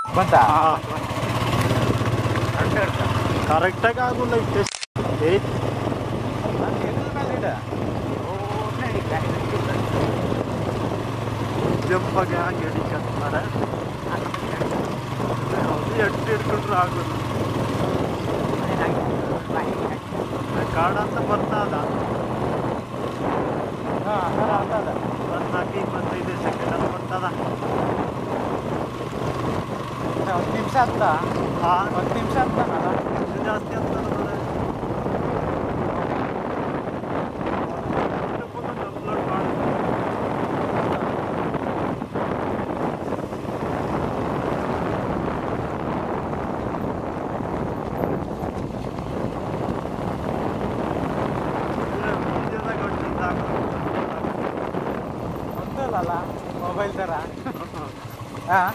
ಬಂತಾ ಕರೆಕ್ಟಾಗಿ ಆಗೋಲ್ಲ ಜಂಪಾಗಿ ಹಾಗೆ ಹಿಡಿಕತ್ತಾರೆ ಎಟ್ಟು ಹಿಡ್ಕೊಂಡ್ರು ಆಗೋದು ಕಾಡ ಅಂತ ಬರ್ತದ ಬರ್ತಾಕಿ 25 ಸೆಕೆಂಡ್ ಅಂತ ಬರ್ತದ 10 ನಿಮಿಷ ಅಂತ 10 ನಿಮಿಷ ಅಂತ ಜಾಸ್ತಿ ಆಗ್ತದೆ ಮೊಬೈಲ್ ಥರ ಹಾಂ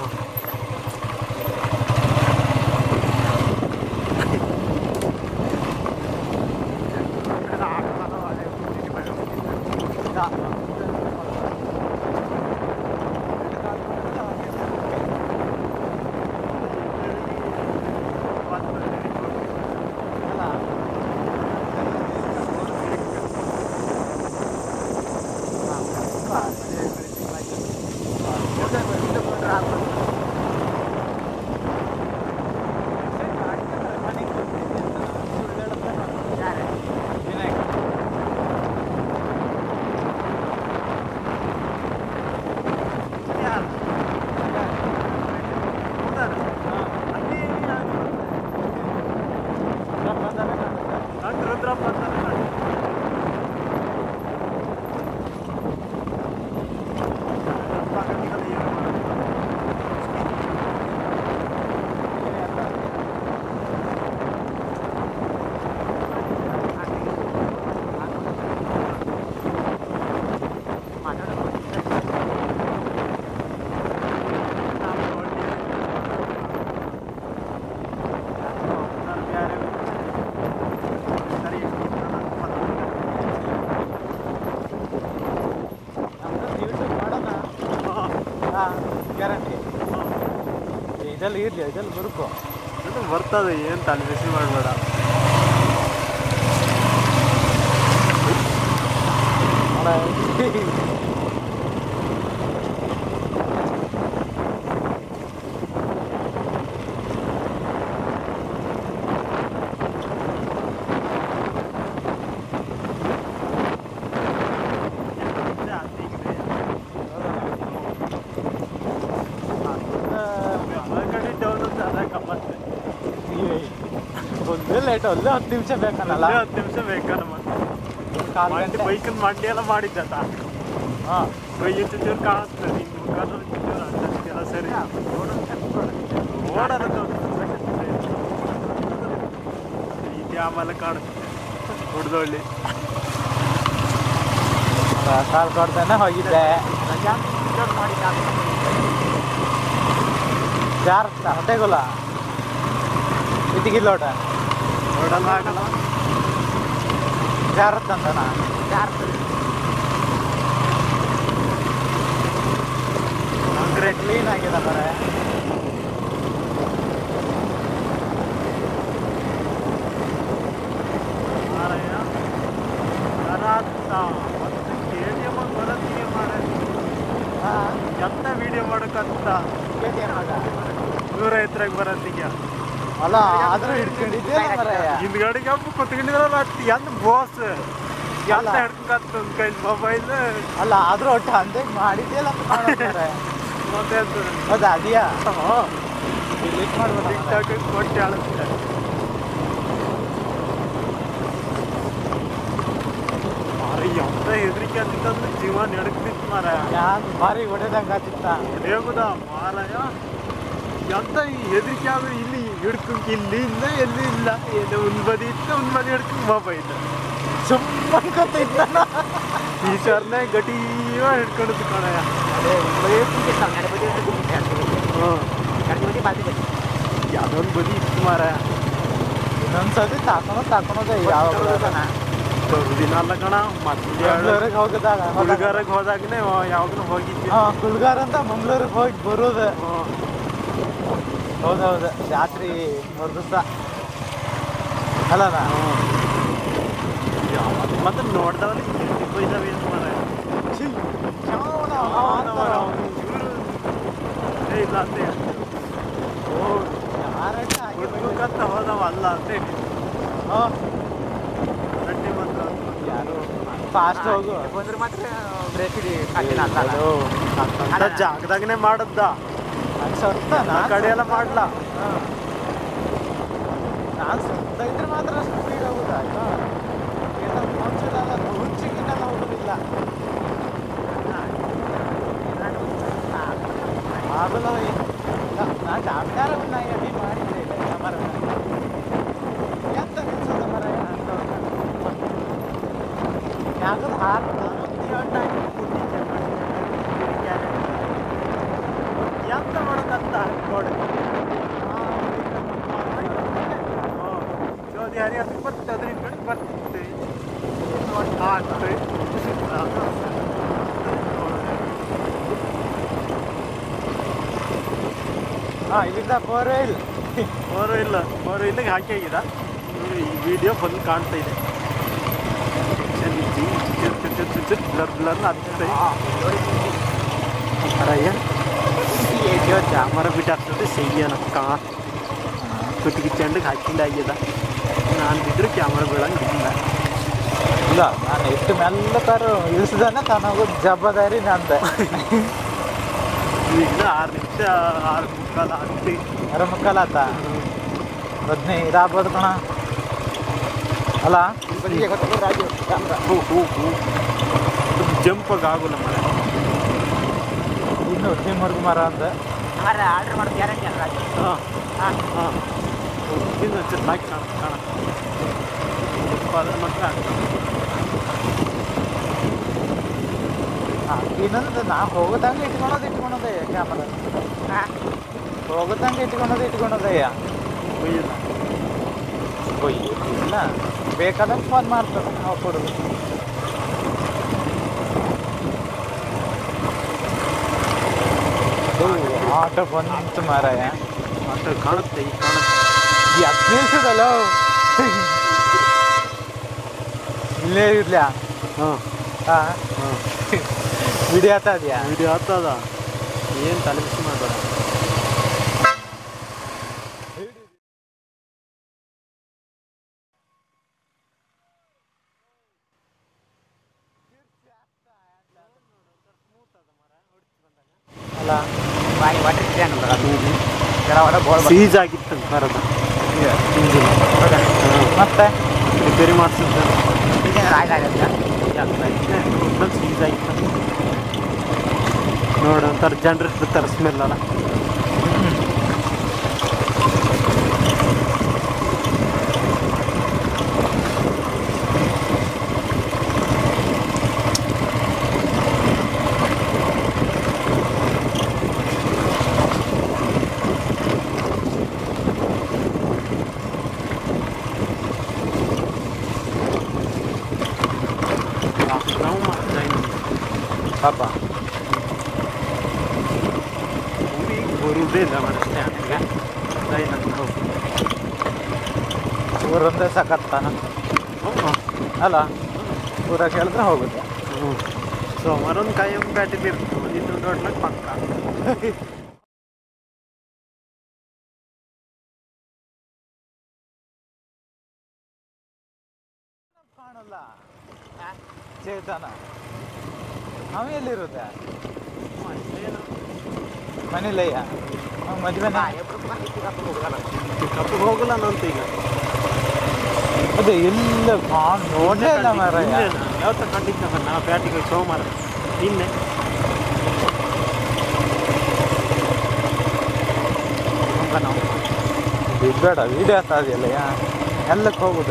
ಗ್ಯಾರಂಟಿ ಇದೆಲ್ಲ ಇರಲಿ ಇದೆಲ್ಲ ಬರುಕು ಇದು ಬರ್ತದೆ ಏನು ತಲೆ ಬಿಸಿ ಮಾಡಬೇಡ ಲೇಟ್ ಅಲ್ಲೇ 10 ನಿಮಿಷ ಬೇಕನ್ನಲ್ಲ 10 ನಿಮಿಷ ಬೇಕನ್ನ ಮತ್ತೆ ಬೈಕಲ್ಲಿ ಮಾಡಿ ಎಲ್ಲ ಮಾಡಿದ್ದ ಹಾಂ ಕೈ ಚೂರು ಕಾಣಿಸ್ತದೆ ನಿನ್ನ ಮುಖಾನು ಚೂರು ಅಂತೆಲ್ಲ ಸರಿ ಓಡೋದು ಈಗ ಆಮೇಲೆ ಕಾಣಿಸುತ್ತೆ ಹುಡ್ದೊಳ್ಳಿ ಕಾಲ್ ಕೊಡ್ತಾನೆ ಹೋಗಿದ್ದೆ ಜಾರತ್ತ ಹೊಟ್ಟೆಗೊಲ್ಲ ಇದಿಗಿಲ್ಲೋಟ ಓಡಲ್ಲ ಆಗಲ್ಲ ಜಾರತ್ತಂತನಾ ಕಾಂಕ್ರೀಟ್ ಕ್ಲೀನ್ ಆಗಿದೆ ಬರೇ ಎಂತ ವಿಡಿಯೋ ಮಾಡೋಕ್ಕಂತ 150 ಬರೋದಿಗೆ ಅಲ್ಲ ಆದ್ರೂ ಹಿಡ್ಕೊಂಡಿದ್ದೆ ಹಿಂದ್ಗಡೆಗೆ ಹಬ್ಬ ಕೂತ್ಕೊಂಡಿದ್ರಲ್ಲ ಎಂತ ಬೋಸ್ ಎಲ್ಲ ಹಿಡ್ಕೊಂತ ಒಂದು ಕೈ ಮೊಬೈಲ್ ಅಲ್ಲ ಆದ್ರೂ ಒಟ್ಟು ಅಂದೆ ಮಾಡಿದ್ಯಲ್ಲ ಮತ್ತೆ ಹೌದಾ ಅದೆಯಾ ಡಿಲೀಟ್ ಮಾಡ್ಬೋದು ಟಿಕ್ಟಾಕ್ ಕೊಟ್ಟು ಹೇಳುತ್ತೆ ಎಂತ ಹೆದರಿಕೆ ಆಗ್ತಿತ್ತಂದ್ರೆ ಜೀವ ನಡಕ್ತಿತ್ತು ಮಾರ ಭಾರಿ ಹೊಡೆದಂಗೆ ಆಗ್ತಿತ್ತ ಹೊಡೆಯೋಗುದ ಮಾರಾಯ ಎಂತ ಹೆದರಿಕೆ ಆದ್ರೆ ಇಲ್ಲಿ ಹಿಡ್ಕೊಂಡ್ ಇಲ್ಲಿ ಇಲ್ಲ ಎಲ್ಲಿ ಇಲ್ಲ ಎಲ್ಲಿ ಒಂದು ಬದಿ ಇತ್ತು ಒಂದು ಬದಿ ಹಿಡ್ಕೊಂಡ್ ಮೊಬೈಲ್ ಸುಮ್ಮನ್ಕೊತಿದ್ದ ಈ ಸರ್ನೇ ಗಟೀವ ಹಿಡ್ಕೊಂಡಿದ್ದು ಕಣಯ್ಯ ಯಾವುದೊಂದು ಬದಿ ಇತ್ತು ಮಾರಾಯ ಇನ್ನೊಂದ್ಸತಿ ತಾಕೊಳೋದೆ ಯಾವ ದಿನ ಅಲ್ಲ ಕಣ ಮತ್ತೆ ಹೋಗದಾಗ ಹುಡುಗರಿಗೆ ಹೋದಾಗನೇ ಯಾವಾಗಲೂ ಹೋಗಿದ್ವಿ ಕುಲ್ಗಾರ ಅಂತ ಮಂಗ್ಳೂರಿಗೆ ಹೋಗಿ ಬರೋದು ಹೌದೌದು ಜಾತ್ರೆ 3 ದಿವಸ ಅಲ್ಲಲ್ಲ ಮತ್ತೆ ನೋಡ್ದವಲ್ಲಿ ಬೈದವೆ ಅಂತ ಮಾರ ಇಲ್ಲ ಅಂತ ಹುಡ್ಕಂತ ಹೋದವ ಅಲ್ಲ ಅಂತ ರಡ್ಡಿ ಬಂದ್ರು ಯಾರು ಫಾಸ್ಟ್ ಹೋಗು ಬಂದ್ರೆ ಮಾತ್ರ ಬ್ರೇಕ್ ಜಾಗದಾಗನೆ ಮಾಡದ್ದ ಸತ್ತ ಕಡೆ ಎಲ್ಲ ಮಾಡ್ಲಾ ನಾನು ಸತ್ತ ಇದ್ರೆ ಮಾತ್ರ ಅಷ್ಟು ಸ್ಪೀಡ್ ಹೋಗುದಾ ಹುಚ್ಚಿಗಿನ್ನೆಲ್ಲ ಹೋಗುದಿಲ್ಲ ಆಗಲ್ಲ ನಾ ಜಾಮೀನಾರ ಅಡಿ ಮಾಡಿದ್ದೆ ಮರ ಎಂತ ಕೆಲಸದ ಮರ ಯಾಕಂದ್ರೆ ಎಂತ ಮಾಡೋದಂತ ನೋಡಿ ಜೋದಿ ಹರಿ ಅದಕ್ಕೆ ಬರ್ತದೆ ಅದ್ರ ಕಡೆ ಬರ್ತದೆ ಆಗ್ತದೆ ಇಲ್ಲಿಂದ 4 ವೀಲ್ ಫೋರ್ ವೀಲಿಗೆ ಹಾಕಿ ಆಗಿದೆ ಈ ವಿಡಿಯೋ ಬಂದು ಕಾಣ್ತಾ ಇದೆ ಬ್ಲರ್ ಆಗ್ತದೆ ಅರಯ್ಯ ಕ್ಯಾಮರಾ ಬಿಟ್ಟಾಗ್ತದೆ ಸೆಯ್ಯನಕ್ಕ ಕುತ್ತಿಗೆ ಚೆಂಡಿಗೆ ಹಾಕಿಲ್ಲ ಆಗ್ಯದ ನಾನು ಬಿದ್ದರೂ ಕ್ಯಾಮರಾ ಬೀಳಂಗಿಲ್ಲ ಇಲ್ಲ ನಾನು ಎಷ್ಟು ಮೆಲ್ಲಕಾರ ಇಳಿಸಿದಾನೆ ತಾನಾಗೋದು ಜವಾಬ್ದಾರಿ ನಂದೆ ಈಗ 6 ನಿಮಿಷ 6:45 ಆಗ್ತಿ 6:45 ಆತ 15 ಇದಾಗ್ಬೋದು ಕಣ ಅಲ್ಲ ಜಂಪಾಗ ಆಗೋಲ್ಲ ಮರ ಇನ್ನು ಟೀಮ್ವರೆಗೂ ಮರ ಅಂತ ಆರ್ಡರ್ ಮಾಡೋದು ಗ್ಯಾರಂಟಿ ಅಲ್ಲ ಇನ್ನೊಂದು ಚೆನ್ನಾಗಿ ಕಾಣ ಅದ್ರ ಮಾತ್ರ ಇನ್ನೊಂದು ನಾ ಹೋಗೋದಂಗೆ ಇಟ್ಕೊಳೋದೇ ಕ್ಯಾಮರಾ ಹೋಗೋದಂಗೆ ಇಟ್ಕೊಳೋದಯ್ಯ ಇಲ್ಲ ಬೇಕಾದಂಗೆ ಫೋನ್ ಮಾಡ್ತಾರೆ ನಾವು ಕೊಡೋದು ಆಟೋ ಬಂತು ಮಾರಾಯ ಆಟೋ ಕಾಣುತ್ತೆ ಈಗ ಈ 10 ನಿಮಿಷದಲ್ಲ ಇಲ್ಲೇ ಇರ್ಲ ವಿಡಿಯೋ ಆಗ್ತದ್ಯಾ ವಿಡಿಯೋ ಆಗ್ತದ ಏನು ತಲೆ ಬಿಸಿ ಮಾಡಬೇಡ ಅಲ್ಲ ಸೀಜ್ ಆಗಿತ್ತು ಬರೋದು ಇಂಜಿನ್ ಮತ್ತೆ ರಿಪೇರಿ ಮಾಡಿಸಿದ್ದೆ ಸೀಜ್ ಆಗಿತ್ತು ನೋಡು ಒಂಥರ ಜನರೇಟರ್ ತರಿಸ್ಮೇಲಲ್ಲ ಪಾಪ ಬರುವುದೇ ಇಲ್ಲ ಮನೆ ಸ್ಟ್ಯಾಂಡ್ಗೆ ಊರೊಂದೇ ಸಕತ್ತಾನ ಅಲ್ಲ ಊರಾಗ ಹೇಳಿದ್ರೆ ಹೋಗುತ್ತೆ ಸೋಮವಾರ ಒಂದು ಕಾಯಂ ಬ್ಯಾಟಿಗೆ ಇರ್ತದೆ ಇನ್ನೊಂದು ಹೋಟ್ಲಾಗ ಪಕ್ಕ ಕಾಣಲ್ಲ ಚೇತನ ಅವ ಎಲ್ಲಿರುತ್ತೆ ಮನೇಲಯ್ಯ ಮದುವೆ ಕಪ್ಪಿಗೆ ಹೋಗಲ್ಲ ಅಂತ ಈಗ ಅದೇ ಎಲ್ಲ ನೋಡಲೇ ಇಲ್ಲ ಮಾರಾಯ ಯಾವತ್ತ ಕಂಡಿದ್ದ ನಾವು ಬ್ಯಾಟಿಗೆ ಸೋಮವಾರ ನಿನ್ನೆ ಬೇಡ ವೀಡಿಯೋ ಆಗ್ತದೆಯಲ್ಲ ಎಲ್ಲಕ್ಕೆ ಹೋಗುದು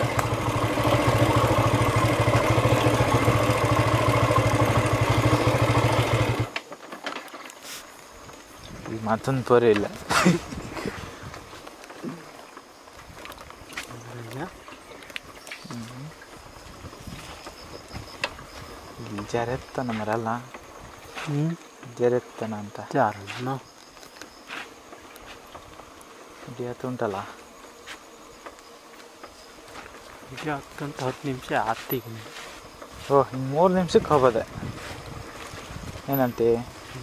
ಈಗ ಮತ್ತೊಂದು ತೋರಿ ಇಲ್ಲ ಜರೆತ್ತಾನ ಮರಲ್ಲ ಜರೆತ್ತಾನ ಅಂತ ಯಾರನ್ನ ಹಿಡಿಯತ್ತು ಉಂಟಲ್ಲ ಈಗ 10 ನಿಮಿಷ ಆತಿಗೆ ಓಹ್ ಇನ್ನು 3 ನಿಮಿಷಕ್ಕೆ ಹೋಗೋದೆ ಏನಂತೆ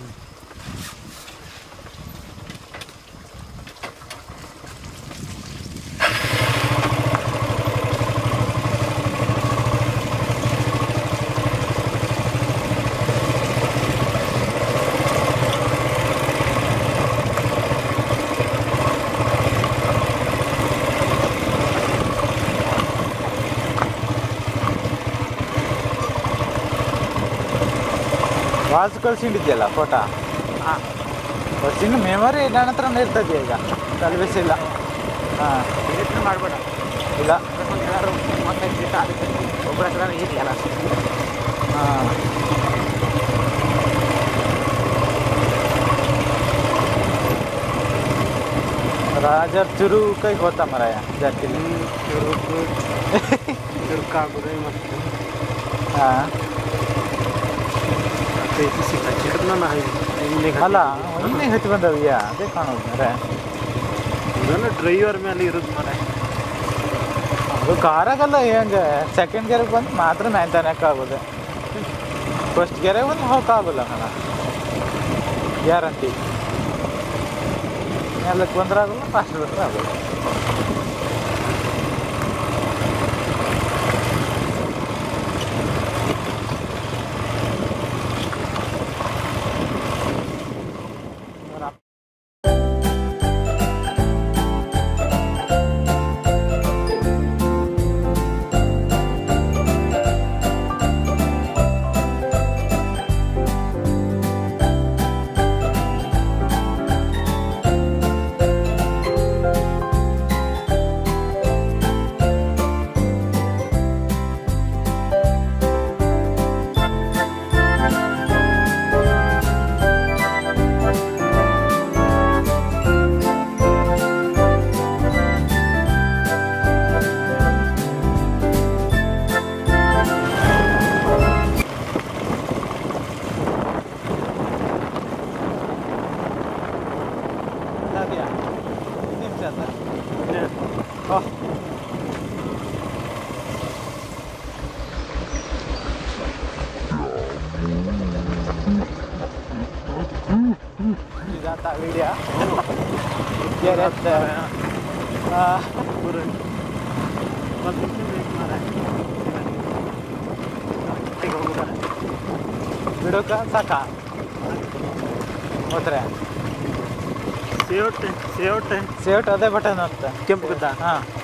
ವಾಚ್ ಕಳ್ಸಿಟ್ಟಿದ್ಯಲ್ಲ ಫೋಟೋ ಹಾಂ ಇನ್ನು ಮೆಮೊರಿ ನನ್ನ ಹತ್ರನೇ ಇರ್ತದೆ ಈಗ ಕಲ್ಬಿಸಿಲ್ಲ ಹಾಂ ಡಿಲೀಟ್ ಮಾಡ್ಬೇಡ ಇಲ್ಲ ಎಲ್ಲರೂ 35 ದಿವಸ ಅದಕ್ಕೆ ಒಬ್ಬರ ಹತ್ರ ಇದೆಯಲ್ಲ ಹಾಂ ರಾಜರ್ ಚುರು ಕೈ ಹೋತಾ ಮರಾಯ ಜಾಸ್ತಿ ಚುರುಕಾಗೋದೇ ಮತ್ತು ಹಾಂ ಅಲ್ಲ ಇನ್ನೇ ಹತ್ತಿ ಬಂದವ್ಯ ಅದೇ ಕಾಣೋದು ಮರೆ ಇದನ್ನು ಡ್ರೈವರ್ ಮೇಲೆ ಇರೋದು ಮರೆ ಅದು ಕಾರಾಗಲ್ಲ ಹೆಂಗೆ ಸೆಕೆಂಡ್ ಗೆರೆಗೆ ಬಂದು ಮಾತ್ರ 9 ಆಗೋದು ಫಸ್ಟ್ ಗೆರೆಗೆ ಬಂದು ಹೋಗೋಕ್ಕಾಗಲ್ಲ ನಾನು ಗ್ಯಾರಂಟಿ ಎಲ್ಲಕ್ಕೆ ಬಂದ್ರೆ ಆಗೋಲ್ಲ ಫಾಸ್ಟ್ ಬಂದ್ರೆ ಆಗೋಲ್ಲ जाता वीडियो क्या रहता है वीडियो का साका ಹೋದ್ರೆ ಸೇವಟ್ ಸೇವಟ್ ಅದೇ ಬಟನ್ ಅಂತ ಕೆಂಪು ಗದ್ದ ಹಾಂ